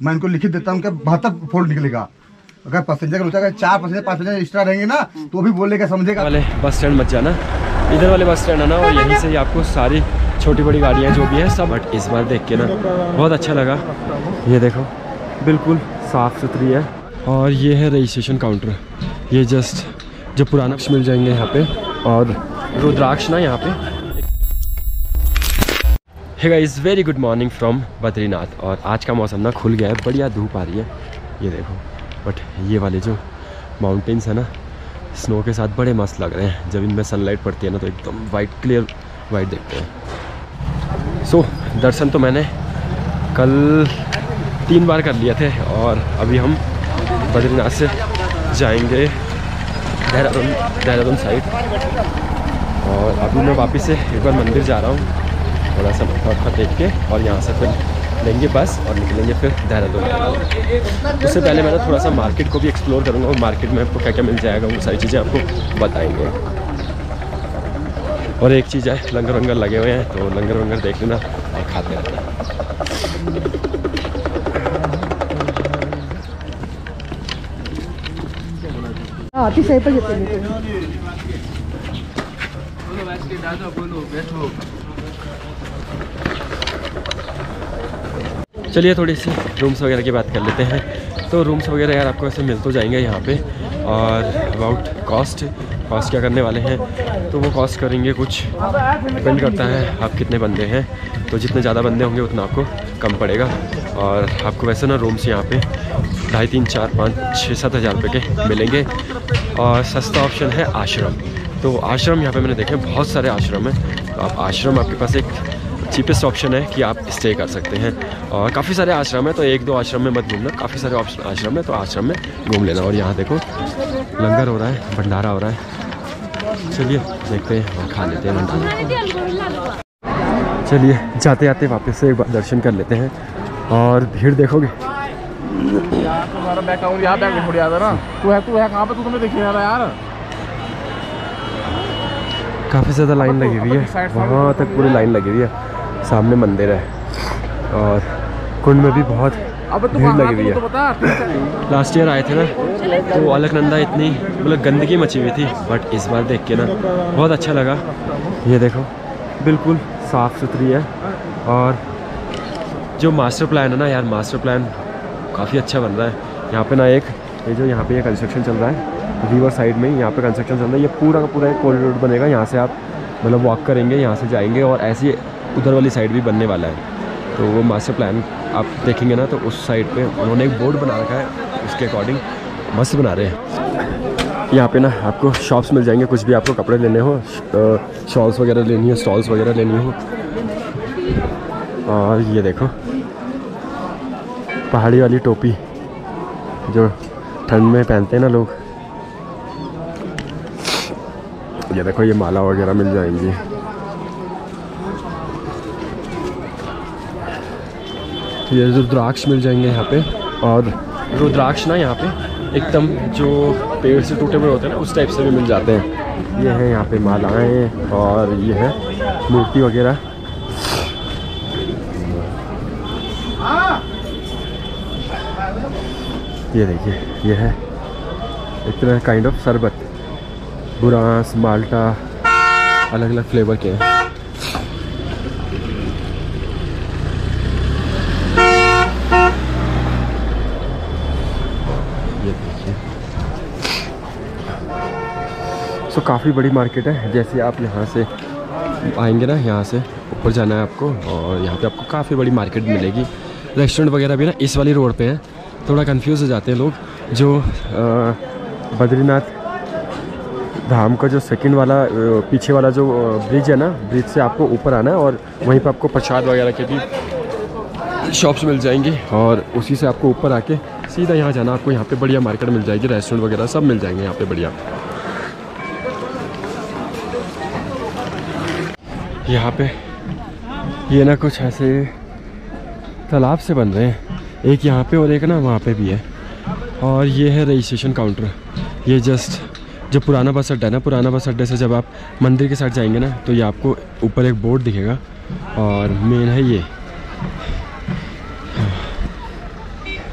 मैं इनको लिखित देता हूँ कि 72 फोल्ड निकलेगा। अगर पैसेंजर का 4 पैसेंजर 5 पैसेंजर एक्स्ट्रा रहेंगे ना तो भी बोलेगा समझेगा। वाले बस स्टैंड मत जाना, इधर वाले बस स्टैंड है ना, और यहीं से ही आपको सारी छोटी बड़ी गाड़ियाँ जो भी है सब। बट इस बार देख के ना बहुत अच्छा लगा। ये देखो बिल्कुल साफ़ सुथरी है। और ये है रजिस्ट्रेशन काउंटर। ये जस्ट जो पुराना मिल जाएंगे यहाँ पे, और रुद्राक्ष ना यहाँ पे। Hey guys, very good morning from Badrinath. और आज का मौसम ना खुल गया है, बढ़िया धूप आ रही है, ये देखो। बट ये वाले जो माउंटेन्स है ना स्नो के साथ बड़े मस्त लग रहे हैं। जब इनमें सनलाइट पड़ती है ना तो एकदम वाइट, क्लियर वाइट देखते हैं। सो दर्शन तो मैंने कल 3 बार कर लिए थे, और अभी हम बद्रीनाथ से जाएंगे देहरादून साइड। और अभी मैं वापस से एक बार मंदिर जा रहा हूँ, थोड़ा सा मत्था टेक के, और यहाँ से फिर लेंगे बस और निकलेंगे फिर देहरादून। उससे पहले मैं ना थोड़ा सा मार्केट को भी एक्सप्लोर करूँगा, और मार्केट में आपको क्या क्या मिल जाएगा वो सारी चीज़ें आपको बताएंगे। और एक चीज़ है, लंगर वंगर लगे हुए हैं तो लंगर वंगर देख लेना और खाते रहना। चलिए थोड़ी सी रूम्स वगैरह की बात कर लेते हैं। तो रूम्स वगैरह यार आपको ऐसे मिल तो जाएंगे यहाँ पे। और अबाउट कॉस्ट क्या करने वाले हैं, तो वो कॉस्ट करेंगे, कुछ डिपेंड करता है आप कितने बंदे हैं। तो जितने ज़्यादा बंदे होंगे उतना आपको कम पड़ेगा। और आपको वैसे ना रूम्स यहाँ पे 2,500, 3,000, 4,000, 5,000, 6,000, 7,000 रुपये के मिलेंगे। और सस्ता ऑप्शन है आश्रम। तो आश्रम यहाँ पे मैंने देखे बहुत सारे आश्रम हैं, तो आप आश्रम, आपके पास एक चीपेस्ट ऑप्शन है कि आप स्टे कर सकते हैं। और काफ़ी सारे आश्रम है, तो 1-2 आश्रम में मत घूमना, काफ़ी सारे आश्रम है, तो आश्रम में घूम लेना। और यहाँ देखो लंगर हो रहा है, भंडारा हो रहा है। चलिए देखते हैं और खा लेते हैं भंडारा। चलिए जाते जाते वापस से एक बार दर्शन कर लेते हैं। और भीड़ देखोगे, काफ़ी ज़्यादा लाइन लगी हुई है, वहाँ तक पूरी लाइन लगी हुई है। सामने मंदिर है, और कुंड में भी बहुत भीड़ लगी हुई है। लास्ट ईयर आए थे ना तो अलकनंदा इतनी मतलब गंदगी मची हुई थी, बट इस बार देख के ना बहुत अच्छा लगा। ये देखो बिल्कुल साफ़ सुथरी है। और जो मास्टर प्लान है ना यार, मास्टर प्लान काफ़ी अच्छा बन रहा है। यहाँ पे ना एक ये जो यहाँ पे कंस्ट्रक्शन चल रहा है रिवर साइड में, यहाँ पे कंस्ट्रक्शन चल रहा है। ये पूरा का पूरा एक कॉरिडोर बनेगा, यहाँ से आप मतलब वॉक करेंगे, यहाँ से जाएंगे, और ऐसे उधर वाली साइड भी बनने वाला है। तो वो मास्टर प्लान आप देखेंगे ना तो उस साइड पे उन्होंने एक बोर्ड बना रखा है, उसके अकॉर्डिंग मस्त बना रहे हैं। यहाँ पे ना आपको शॉप्स मिल जाएंगे, कुछ भी आपको कपड़े लेने हो, शॉल्स वगैरह लेनी हो, स्टॉल्स वगैरह लेनी हो। और ये देखो पहाड़ी वाली टोपी जो ठंड में पहनते हैं ना लोग, ये देखो ये माला वगैरह मिल जाएंगी। ये रुद्राक्ष मिल जाएंगे यहाँ पे। और रुद्राक्ष ना यहाँ पे एकदम जो पेड़ से टूटे हुए होते हैं ना उस टाइप से भी मिल जाते हैं। ये है यहाँ पे मालाएं, और ये है मूर्ति वगैरह। ये देखिए ये है एक तरह काइंड ऑफ शरबत, बुरांस, माल्टा, अलग अलग फ्लेवर के हैं। ये देखिए सो काफ़ी बड़ी मार्केट है। जैसे आप यहाँ से आएंगे ना, यहाँ से ऊपर जाना है आपको, और यहाँ पे आपको काफ़ी बड़ी मार्केट मिलेगी। रेस्टोरेंट वगैरह भी ना इस वाली रोड पे है। थोड़ा कंफ्यूज हो जाते हैं लोग, जो बद्रीनाथ धाम का जो सेकंड वाला पीछे वाला जो ब्रिज है ना, ब्रिज से आपको ऊपर आना है, और वहीं पे आपको प्रसाद वगैरह के भी शॉप्स मिल जाएंगी। और उसी से आपको ऊपर आके सीधा यहाँ जाना, आपको यहाँ पे बढ़िया मार्केट मिल जाएगी, रेस्टोरेंट वगैरह सब मिल जाएंगे यहाँ पे बढ़िया। यहाँ पे ये ना कुछ ऐसे तालाब से बन रहे हैं, एक यहाँ पे और एक ना वहाँ पे भी है। और ये है रजिस्ट्रेशन काउंटर। ये जस्ट जो पुराना बस अड्डा है ना, पुराना बस अड्डे से जब आप मंदिर के साथ जाएंगे ना तो ये आपको ऊपर एक बोर्ड दिखेगा, और मेन है ये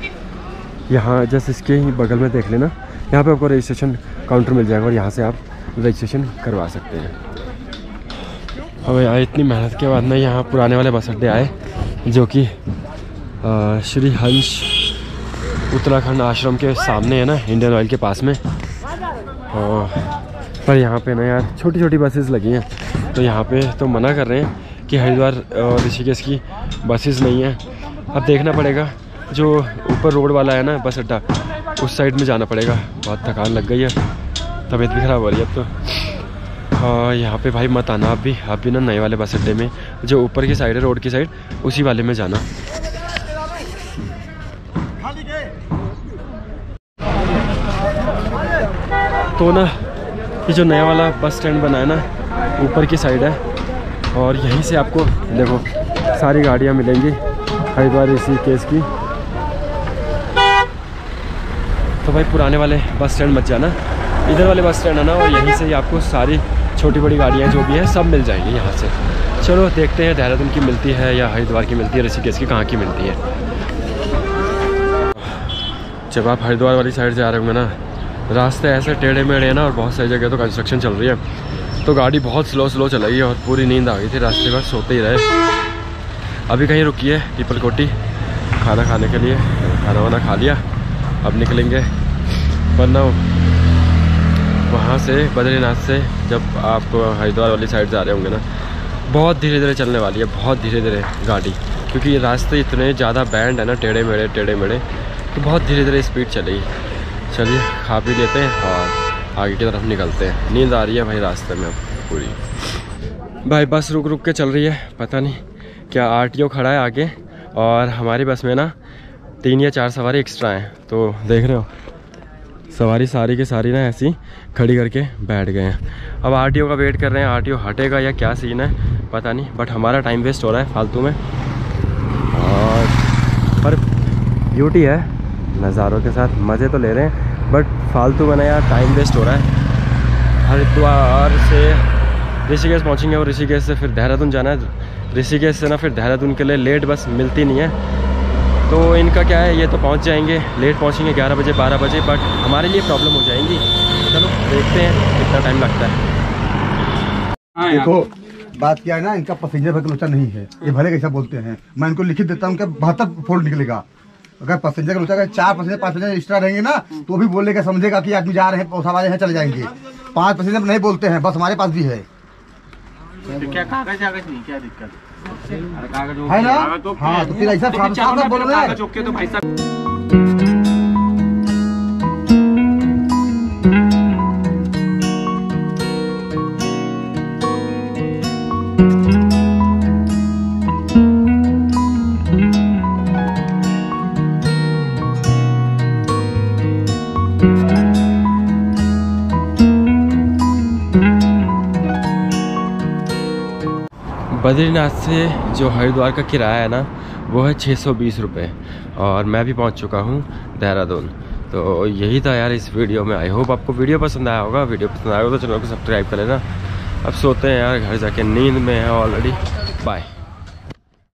यहाँ जस्ट इसके ही बगल में देख लेना, यहाँ पे आपको रजिस्ट्रेशन काउंटर मिल जाएगा और यहाँ से आप रजिस्ट्रेशन करवा सकते हैं। अब यार इतनी मेहनत के बाद ना यहाँ पुराने वाले बस अड्डे आए, जो कि श्री हंस उत्तराखंड आश्रम के सामने है ना, इंडियन ऑयल के पास में। पर यहाँ पे ना यार छोटी छोटी बसेस लगी हैं, तो यहाँ पे तो मना कर रहे हैं कि हरिद्वार और ऋषिकेश की बसेस नहीं है। अब देखना पड़ेगा, जो ऊपर रोड वाला है ना बस अड्डा, उस साइड में जाना पड़ेगा। बहुत थकान लग गई है, तबीयत भी ख़राब हो रही है अब तो। यहाँ पे भाई मत आना आप भी ना नए वाले बस अड्डे में, जो ऊपर की साइड है रोड की साइड, उसी वाले में जाना। तो ना ये जो नया वाला बस स्टैंड बना है ना, ऊपर की साइड है, और यहीं से आपको देखो सारी गाड़ियाँ मिलेंगी हरिद्वार ऋषिकेश की। तो भाई पुराने वाले बस स्टैंड मत जाना, इधर वाले बस स्टैंड है ना, और यहीं से ही आपको सारी छोटी बड़ी गाड़ियाँ जो भी हैं सब मिल जाएंगी यहाँ से। चलो देखते हैं देहरादून की मिलती है या हरिद्वार की मिलती है, ऋषिकेश की कहाँ की मिलती है। जब आप हरिद्वार वाली साइड जा रहे होंगे ना, रास्ते ऐसे टेढ़े मेढ़े हैं ना, और बहुत सारी जगह तो कंस्ट्रक्शन चल रही है, तो गाड़ी बहुत स्लो चलेगी। और पूरी नींद आ गई थी रास्ते पर, सोते ही रहे। अभी कहीं रुकी है पीपल कोटी खाना खाने के लिए, खाना वाना खा लिया, अब निकलेंगे। वरना वहाँ से बद्रीनाथ से जब आप हरिद्वार वाली साइड जा रहे होंगे ना, बहुत धीरे धीरे चलने वाली है, बहुत धीरे धीरे गाड़ी, क्योंकि ये रास्ते इतने ज़्यादा बैंड है ना, टेढ़े मेढ़े, तो बहुत धीरे धीरे स्पीड चलेगी। चलिए खा पी लेते हैं और आगे की तरफ निकलते हैं। नींद आ रही है भाई रास्ते में अब पूरी। भाई बस रुक के चल रही है, पता नहीं क्या आरटीओ खड़ा है आगे, और हमारी बस में ना 3 या 4 सवारी एक्स्ट्रा हैं। तो देख रहे हो सवारी सारी की सारी ना ऐसी खड़ी करके बैठ गए हैं। अब आरटीओ का वेट कर रहे हैं, आरटीओ हटेगा या क्या सीन है पता नहीं, बट हमारा टाइम वेस्ट हो रहा है फालतू में। और पर ब्यूटी है, नज़ारों के साथ मज़े तो ले रहे हैं, बट फालतू में ना यार टाइम वेस्ट हो रहा है। हरिद्वार से ऋषिकेश पहुंचेंगे और ऋषिकेश से फिर देहरादून जाना है। ऋषिकेश से ना फिर देहरादून के लिए लेट बस मिलती नहीं है, तो इनका क्या है, ये तो पहुंच जाएंगे, लेट पहुंचेंगे 11 बजे 12 बजे, बट हमारे लिए प्रॉब्लम हो जाएंगी। चलो देखते हैं कितना टाइम लगता है। देखो बात क्या है ना, इनका पैसेंजर व्हीकल लोचा नहीं है, ये भले कैसा बोलते हैं। मैं इनको लिखित देता हूँ कि 72 फोल्ड निकलेगा। अगर पैसेंजर का लोचा 4 पैसेंजर 5 पैसेंजर एक्स्ट्रा रहेंगे ना, तो भी बोलेगा, समझेगा कि आदमी जा रहे हैं, सवारी हैं, चले जाएंगे। 5 पैसेंजर नहीं बोलते हैं, बस हमारे पास भी है। क्या कागज नहीं, क्या दिक्कत है ना? हाँ तो फिर ऐसा साफ बोल रहे हैं। तो भाई साहब बद्रीनाथ से जो हरिद्वार का किराया है ना, वो है 620 रुपये, और मैं भी पहुंच चुका हूं देहरादून। तो यही था यार इस वीडियो में। आई होप आपको वीडियो पसंद आया होगा। वीडियो पसंद आया हो तो चैनल को सब्सक्राइब कर लेना। अब सोते हैं यार, घर जाके नींद में है ऑलरेडी। बाय।